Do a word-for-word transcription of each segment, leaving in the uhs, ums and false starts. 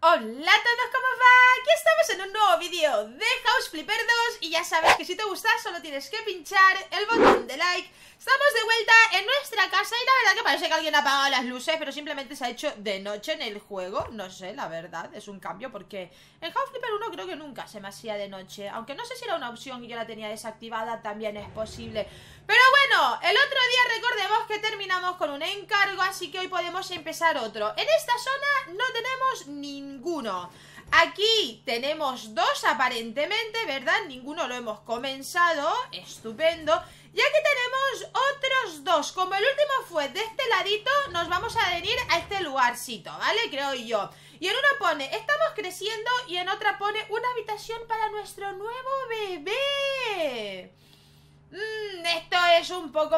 Hola a todos, ¿cómo va? Aquí estamos en un nuevo vídeo de House Flipper dos y ya sabes que si te gusta solo tienes que pinchar el botón de like. Estamos de vuelta en nuestra casa y la verdad que parece que alguien ha apagado las luces, pero simplemente se ha hecho de noche en el juego. No sé, la verdad, es un cambio porque en House Flipper uno creo que nunca se me hacía de noche. Aunque no sé si era una opción y yo la tenía desactivada, también es posible. Pero bueno, el otro día recordemos que terminamos con un encargo, así que hoy podemos empezar otro. En esta zona no tenemos ninguno. Aquí tenemos dos aparentemente, ¿verdad? Ninguno lo hemos comenzado, estupendo. Y aquí tenemos otros dos. Como el último fue de este ladito, nos vamos a venir a este lugarcito, ¿vale? Creo yo. Y en una pone, estamos creciendo, y en otra pone, una habitación para nuestro nuevo bebé. Mm, esto es un poco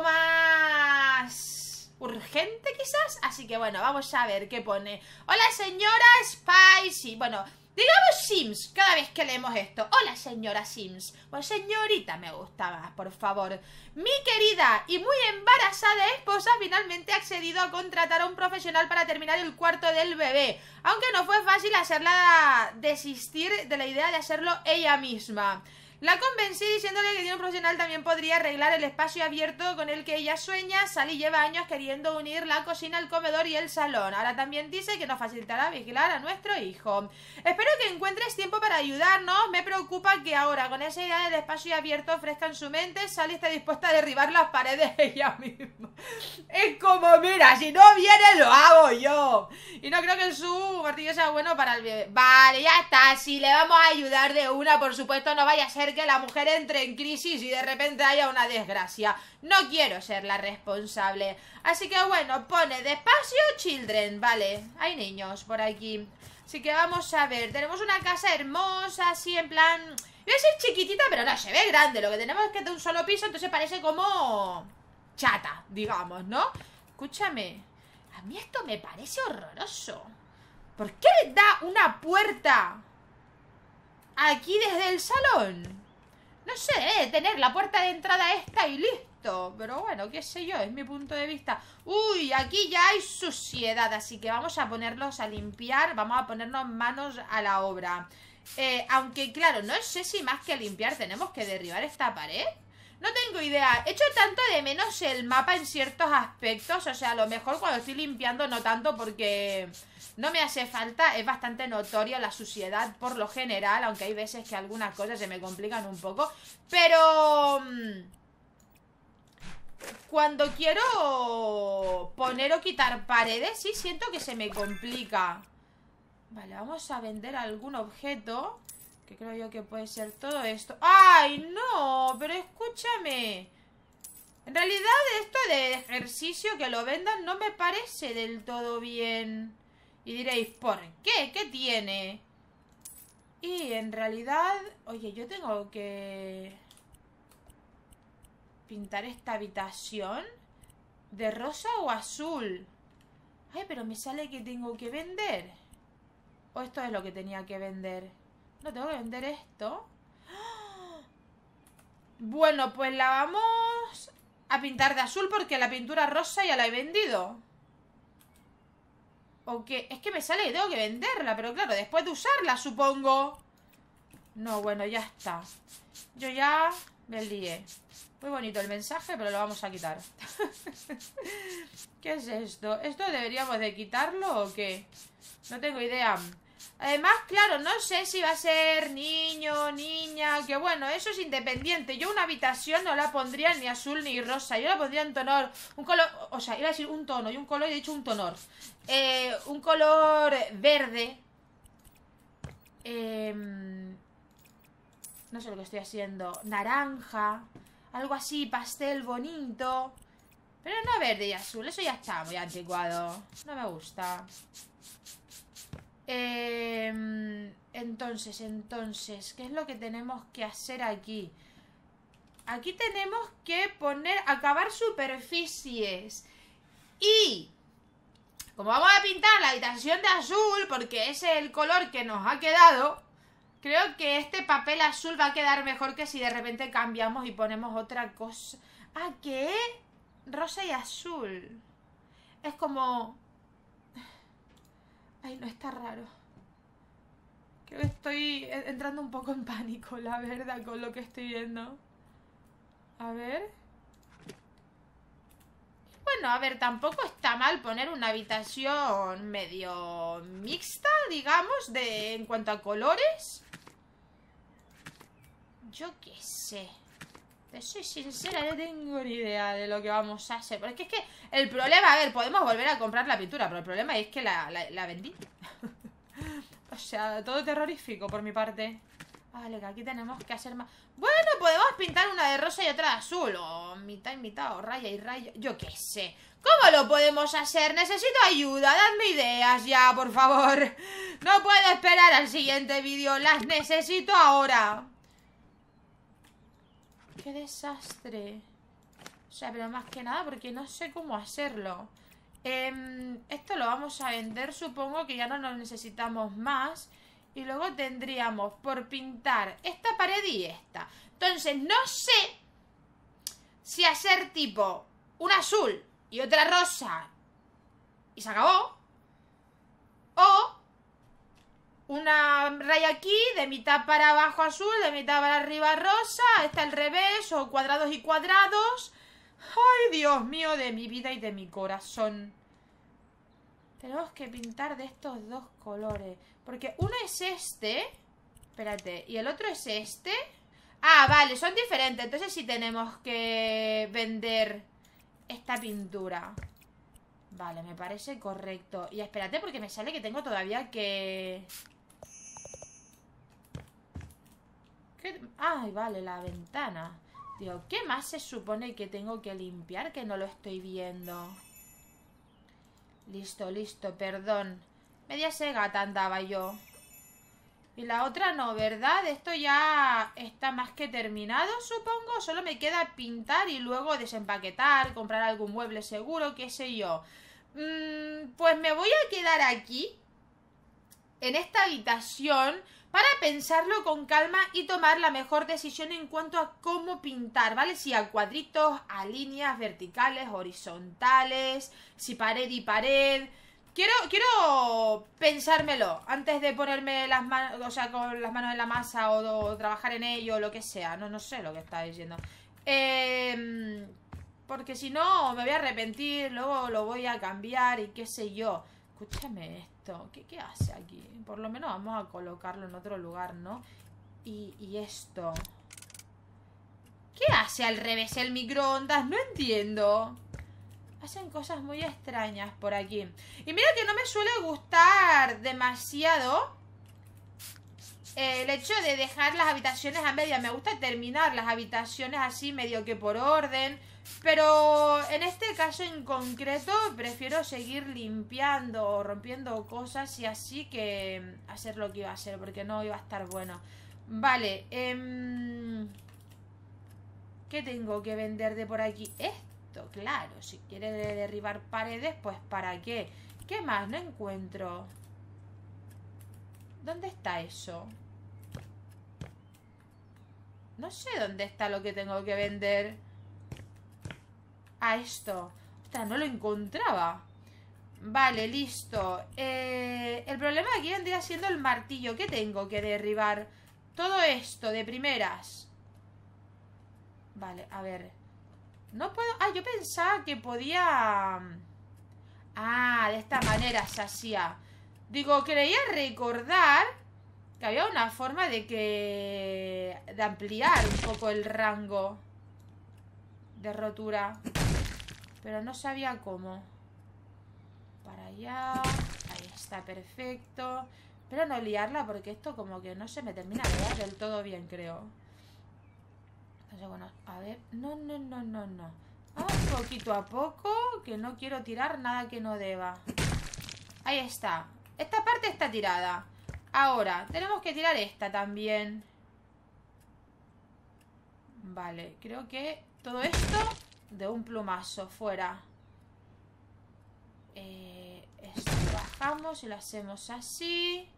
más urgente quizás, así que bueno, vamos a ver qué pone. Hola señora Spicy, bueno, digamos Sims cada vez que leemos esto. Hola señora Sims, bueno señorita me gusta más, por favor. Mi querida y muy embarazada esposa finalmente ha accedido a contratar a un profesional para terminar el cuarto del bebé, aunque no fue fácil hacerla desistir de la idea de hacerlo ella misma. La convencí diciéndole que tiene un profesional también podría arreglar el espacio abierto con el que ella sueña. Sally lleva años queriendo unir la cocina, el comedor y el salón. Ahora también dice que nos facilitará vigilar a nuestro hijo. Espero que encuentres tiempo para ayudarnos. Me preocupa que ahora, con esa idea del espacio abierto fresca en su mente, Sally está dispuesta a derribar las paredes ella misma. Es como, mira, si no viene lo hago yo. Y no creo que su martillo sea bueno para el bebé. Vale, ya está. Si le vamos a ayudar de una, por supuesto, no vaya a ser que la mujer entre en crisis y de repente haya una desgracia. No quiero ser la responsable. Así que bueno, pone despacio children. Vale, hay niños por aquí. Así que vamos a ver. Tenemos una casa hermosa, así en plan... Iba a ser chiquitita, pero no, se ve grande. Lo que tenemos es que es de un solo piso, entonces parece como... chata, digamos, ¿no? Escúchame, a mí esto me parece horroroso. ¿Por qué le da una puerta aquí desde el salón? No sé, eh, tener la puerta de entrada esta y listo. Pero bueno, qué sé yo, es mi punto de vista. Uy, aquí ya hay suciedad, así que vamos a ponerlos a limpiar. Vamos a ponernos manos a la obra. eh, Aunque claro, no sé si más que limpiar tenemos que derribar esta pared. No tengo idea, echo tanto de menos el mapa en ciertos aspectos. O sea, a lo mejor cuando estoy limpiando no tanto porque no me hace falta. Es bastante notoria la suciedad por lo general, aunque hay veces que algunas cosas se me complican un poco. Pero... cuando quiero poner o quitar paredes, sí siento que se me complica. Vale, vamos a vender algún objeto, que creo yo que puede ser todo esto. ¡Ay, no! Pero escúchame. En realidad esto de ejercicio que lo vendan no me parece del todo bien. Y diréis, ¿por qué? ¿Qué tiene? Y en realidad... Oye, yo tengo que... pintar esta habitación de rosa o azul. Ay, pero me sale que tengo que vender. ¿O esto es lo que tenía que vender? No, tengo que vender esto. Bueno, pues la vamos a pintar de azul porque la pintura rosa ya la he vendido. ¿O qué? Es que me sale que tengo que venderla, pero claro, después de usarla, supongo. No, bueno, ya está. Yo ya me lié. Muy bonito el mensaje, pero lo vamos a quitar. ¿Qué es esto? ¿Esto deberíamos de quitarlo o qué? No tengo idea. Además, claro, no sé si va a ser niño, niña, que bueno, eso es independiente. Yo una habitación no la pondría ni azul ni rosa. Yo la pondría en tono, un color, o sea, iba a decir un tono y un color, y he dicho un tonor. Eh, un color verde. Eh, no sé lo que estoy haciendo. Naranja. Algo así, pastel bonito. Pero no verde y azul, eso ya está muy anticuado. No me gusta. Eh, entonces, entonces, ¿qué es lo que tenemos que hacer aquí? Aquí tenemos que poner, acabar superficies. Y como vamos a pintar la habitación de azul, porque es el color que nos ha quedado, creo que este papel azul va a quedar mejor que si de repente cambiamos y ponemos otra cosa. ¿Ah, qué? Rosa y azul. Es como... Ay, no, está raro. Creo que estoy entrando un poco en pánico, la verdad, con lo que estoy viendo. A ver. Bueno, a ver, tampoco está mal poner una habitación medio mixta, digamos, de en cuanto a colores. Yo qué sé. Te soy sincera, no tengo ni idea de lo que vamos a hacer. Porque es que el problema, a ver, podemos volver a comprar la pintura, pero el problema es que la, la, la vendí. O sea, todo terrorífico por mi parte. Vale, que aquí tenemos que hacer más. Bueno, podemos pintar una de rosa y otra de azul. O mitad y mitad, o raya y raya. Yo qué sé. ¿Cómo lo podemos hacer? Necesito ayuda. Dadme ideas ya, por favor. No puedo esperar al siguiente vídeo. Las necesito ahora. Qué desastre. O sea, pero más que nada porque no sé cómo hacerlo. Eh, esto lo vamos a vender. Supongo que ya no lo necesitamos más. Y luego tendríamos por pintar esta pared y esta. Entonces no sé si hacer tipo un azul y otra rosa y se acabó. O una raya aquí, de mitad para abajo azul, de mitad para arriba rosa. Esta al revés, o cuadrados y cuadrados. Ay, Dios mío, de mi vida y de mi corazón. Tenemos que pintar de estos dos colores. Porque uno es este. Espérate. Y el otro es este. Ah, vale, son diferentes. Entonces sí tenemos que vender esta pintura. Vale, me parece correcto. Y espérate porque me sale que tengo todavía que... ¿Qué? Ay, vale, la ventana. Digo, ¿qué más se supone que tengo que limpiar? Que no lo estoy viendo. Listo, listo, perdón. Media segata andaba yo. Y la otra no, ¿verdad? Esto ya está más que terminado, supongo. Solo me queda pintar y luego desempaquetar, comprar algún mueble seguro, qué sé yo. Mm, pues me voy a quedar aquí, en esta habitación, para pensarlo con calma y tomar la mejor decisión en cuanto a cómo pintar, ¿vale? Si a cuadritos, a líneas verticales, horizontales, si pared y pared. Quiero, quiero pensármelo antes de ponerme las manos, o sea, con las manos en la masa o, o trabajar en ello o lo que sea. No, no sé lo que está diciendo. Eh, porque si no me voy a arrepentir, luego lo voy a cambiar y qué sé yo. Escúchame esto. ¿Qué, qué hace aquí? Por lo menos vamos a colocarlo en otro lugar, ¿no? Y, y esto. ¿Qué hace al revés el microondas? No entiendo. Hacen cosas muy extrañas por aquí. Y mira que no me suele gustar demasiado eh, el hecho de dejar las habitaciones a media. Me gusta terminar las habitaciones así medio que por orden. Pero en este caso en concreto prefiero seguir limpiando o rompiendo cosas y así que hacer lo que iba a hacer, porque no iba a estar bueno. Vale. Eh, ¿Qué tengo que vender de por aquí? Esto, claro. Si quiere derribar paredes, pues ¿para qué? ¿Qué más? No encuentro. ¿Dónde está eso? No sé dónde está lo que tengo que vender. Ah, esto. Ostras, no lo encontraba. Vale, listo. Eh, el problema aquí vendría siendo el martillo. ¿Qué tengo que derribar? Todo esto de primeras. Vale, a ver. No puedo... Ah, yo pensaba que podía... Ah, de esta manera se hacía. Digo, creía recordar que había una forma de que... de ampliar un poco el rango de rotura. Pero no sabía cómo. Para allá. Ahí está, perfecto. Pero no liarla porque esto como que no se me termina de dar del todo bien, creo. Entonces, bueno, a ver. No, no, no, no, no. Vamos poquito a poco, que no quiero tirar nada que no deba. Ahí está. Esta parte está tirada. Ahora, tenemos que tirar esta también. Vale, creo que todo esto de un plumazo, fuera. Eh, esto lo bajamos y lo hacemos así.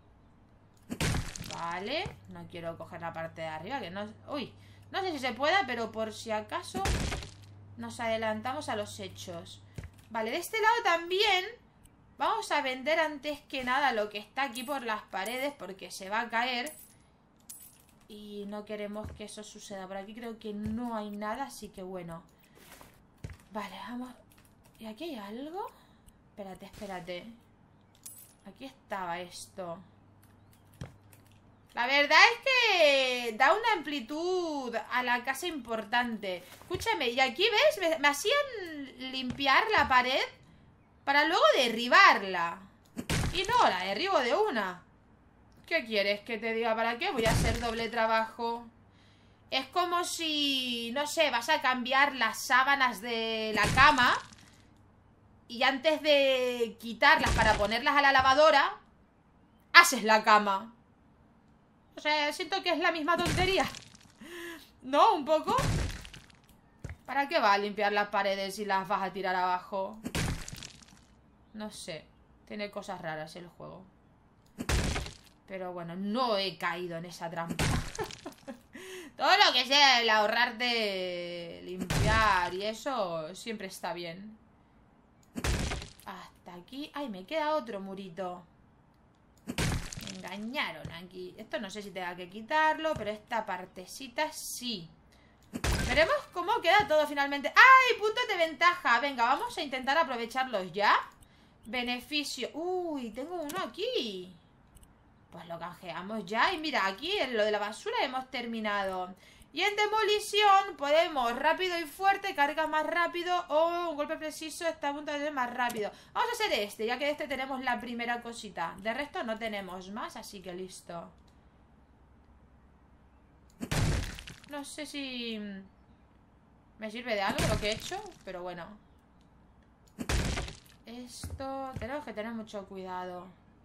Vale, no quiero coger la parte de arriba, que no... Uy, no sé si se pueda, pero por si acaso nos adelantamos a los hechos. Vale, de este lado también Vamos a vender antes que nada lo que está aquí por las paredes, porque se va a caer. Y no queremos que eso suceda. Por aquí creo que no hay nada, así que bueno. Vale, vamos. ¿Y aquí hay algo? Espérate, espérate. Aquí estaba esto. La verdad es que da una amplitud a la casa importante. Escúchame, y aquí, ¿ves? Me, me hacían limpiar la pared para luego derribarla. Y no, la derribo de una. ¿Qué quieres que te diga? ¿Para qué voy a hacer doble trabajo? Es como si, no sé, vas a cambiar las sábanas de la cama y antes de quitarlas para ponerlas a la lavadora, haces la cama. O sea, siento que es la misma tontería. ¿No? ¿Un poco? ¿Para qué vas a limpiar las paredes si las vas a tirar abajo? No sé. Tiene cosas raras el juego. Pero bueno, no he caído en esa trampa. Todo lo que sea el ahorrarte limpiar y eso siempre está bien. Hasta aquí. Ay, me queda otro murito. Me engañaron aquí. Esto no sé si tenga que quitarlo, pero esta partecita sí. Veremos cómo queda todo finalmente. ¡Ay! Puntos de ventaja. Venga, vamos a intentar aprovecharlos ya. Beneficio. Uy, tengo uno aquí. Pues lo canjeamos ya. Y mira, aquí en lo de la basura hemos terminado. Y en demolición podemos rápido y fuerte, carga más rápido o un golpe preciso está a punto de ser más rápido. Vamos a hacer este, ya que de este tenemos la primera cosita. De resto no tenemos más, así que listo. No sé si me sirve de algo lo que he hecho, pero bueno. Esto tenemos que tener mucho cuidado.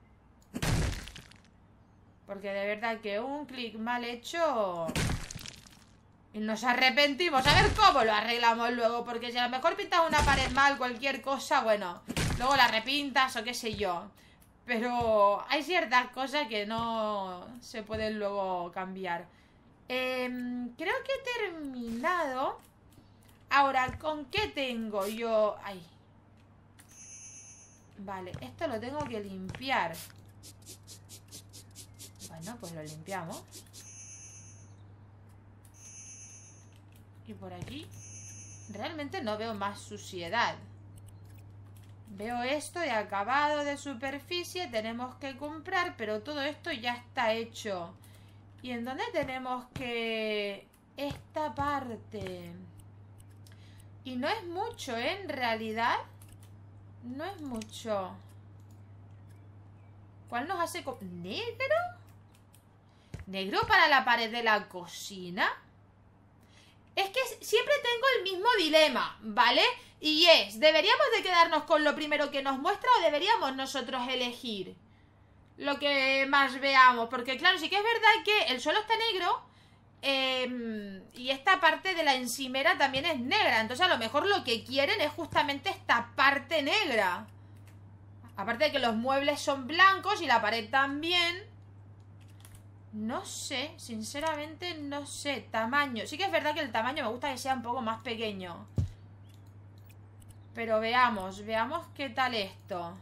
Porque de verdad que un clic mal hecho y nos arrepentimos. A ver cómo lo arreglamos luego. Porque si a lo mejor pintas una pared mal, cualquier cosa, bueno, luego la repintas o qué sé yo. Pero hay ciertas cosas que no se pueden luego cambiar. eh, Creo que he terminado. Ahora, ¿con qué tengo yo? Ay. Vale, esto lo tengo que limpiar. Bueno, pues lo limpiamos. Y por aquí realmente no veo más suciedad. Veo esto de acabado de superficie. Tenemos que comprar, pero todo esto ya está hecho. ¿Y en dónde tenemos que...? Esta parte. Y no es mucho, ¿eh? En realidad no es mucho. ¿Cuál nos hace...? ¿Negro? ¿Negro para la pared de la cocina? Es que siempre tengo el mismo dilema, ¿vale? Y es, ¿deberíamos de quedarnos con lo primero que nos muestra o deberíamos nosotros elegir lo que más veamos? Porque claro, sí que es verdad que el suelo está negro eh, y esta parte de la encimera también es negra. Entonces a lo mejor lo que quieren es justamente esta parte negra. Aparte de que los muebles son blancos y la pared también. No sé, sinceramente no sé. Tamaño, sí que es verdad que el tamaño me gusta que sea un poco más pequeño. Pero veamos, veamos qué tal esto.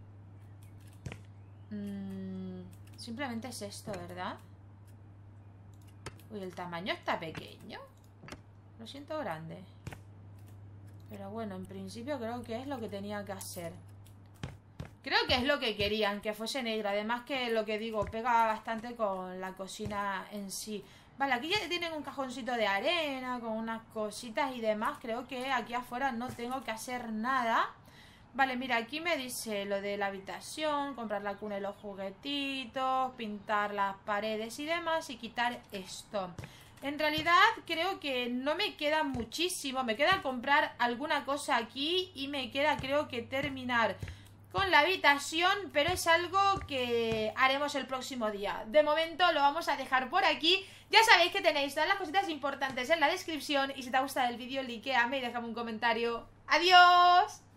mm, Simplemente es esto, ¿verdad? Uy, el tamaño está pequeño. Lo siento grande. Pero bueno, en principio creo que es lo que tenía que hacer. Creo que es lo que querían, que fuese negra. Además que lo que digo, pega bastante con la cocina en sí. Vale, aquí ya tienen un cajoncito de arena con unas cositas y demás. Creo que aquí afuera no tengo que hacer nada. Vale, mira, aquí me dice lo de la habitación, comprar la cuna y los juguetitos, pintar las paredes y demás y quitar esto. En realidad creo que no me queda muchísimo. Me queda comprar alguna cosa aquí y me queda creo que terminar con la habitación, pero es algo que haremos el próximo día. De momento lo vamos a dejar por aquí. Ya sabéis que tenéis todas las cositas importantes en la descripción y si te ha gustado el vídeo, likeame y déjame un comentario. ¡Adiós!